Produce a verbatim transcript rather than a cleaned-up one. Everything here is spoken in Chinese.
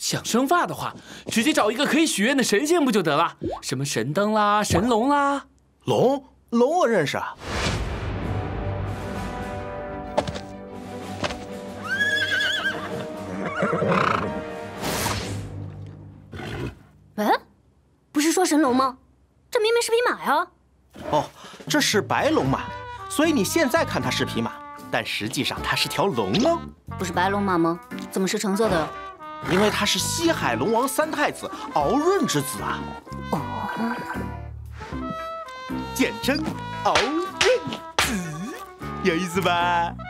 想生发的话，直接找一个可以许愿的神仙不就得了？什么神灯啦、神龙啦。 龙龙我认识啊。 喂，不是说神龙吗？这明明是匹马呀！ 哦，这是白龙马，所以你现在看它是匹马，但实际上它是条龙哦。 不是白龙马吗？怎么是橙色的？ 因为它是西海龙王三太子敖润之子啊。 哦， 简称敖润子，有意思吧？